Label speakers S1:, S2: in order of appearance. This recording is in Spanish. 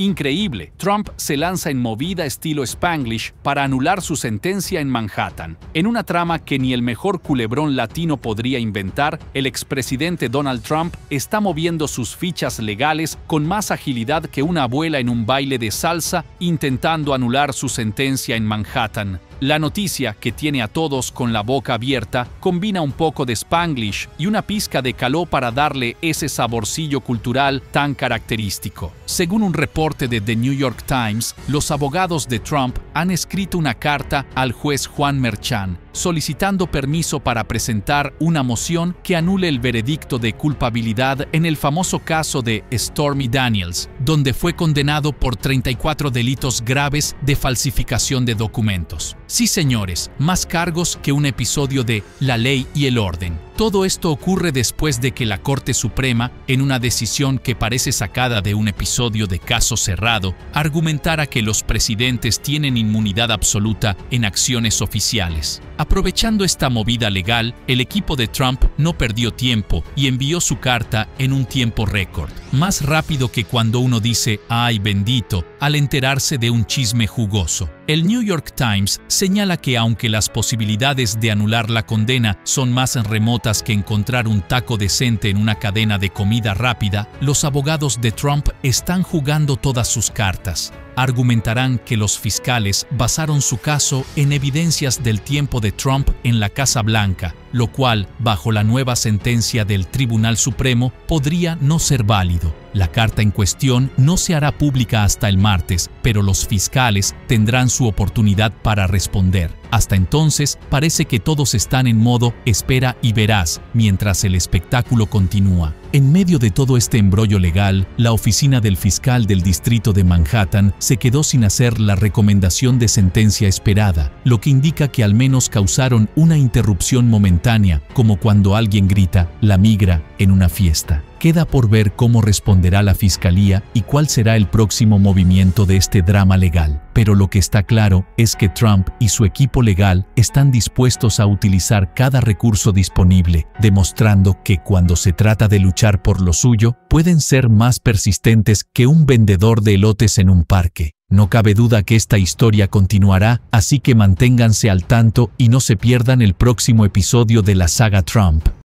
S1: Increíble, Trump se lanza en movida estilo Spanglish para anular su sentencia en Manhattan. En una trama que ni el mejor culebrón latino podría inventar, el expresidente Donald Trump está moviendo sus fichas legales con más agilidad que una abuela en un baile de salsa intentando anular su sentencia en Manhattan. La noticia, que tiene a todos con la boca abierta, combina un poco de Spanglish y una pizca de caló para darle ese saborcillo cultural tan característico. Según un reporte de The New York Times, los abogados de Trump han escrito una carta al juez Juan Merchan solicitando permiso para presentar una moción que anule el veredicto de culpabilidad en el famoso caso de Stormy Daniels, donde fue condenado por 34 delitos graves de falsificación de documentos. Sí, señores, más cargos que un episodio de La Ley y el Orden. Todo esto ocurre después de que la Corte Suprema, en una decisión que parece sacada de un episodio de Caso Cerrado, argumentara que los presidentes tienen inmunidad absoluta en acciones oficiales. Aprovechando esta movida legal, el equipo de Trump no perdió tiempo y envió su carta en un tiempo récord, más rápido que cuando uno dice «ay bendito» al enterarse de un chisme jugoso. El New York Times señala que aunque las posibilidades de anular la condena son más remotas que encontrar un taco decente en una cadena de comida rápida, los abogados de Trump están jugando todas sus cartas. Argumentarán que los fiscales basaron su caso en evidencias del tiempo de Trump en la Casa Blanca, lo cual, bajo la nueva sentencia del Tribunal Supremo, podría no ser válido. La carta en cuestión no se hará pública hasta el martes, pero los fiscales tendrán su oportunidad para responder. Hasta entonces, parece que todos están en modo espera y verás, mientras el espectáculo continúa. En medio de todo este embrollo legal, la oficina del fiscal del distrito de Manhattan se quedó sin hacer la recomendación de sentencia esperada, lo que indica que al menos causaron una interrupción momentánea, como cuando alguien grita «la migra» en una fiesta. Queda por ver cómo responderá la fiscalía y cuál será el próximo movimiento de este drama legal. Pero lo que está claro es que Trump y su equipo legal están dispuestos a utilizar cada recurso disponible, demostrando que cuando se trata de luchar por lo suyo, pueden ser más persistentes que un vendedor de elotes en un parque. No cabe duda que esta historia continuará, así que manténganse al tanto y no se pierdan el próximo episodio de la saga Trump.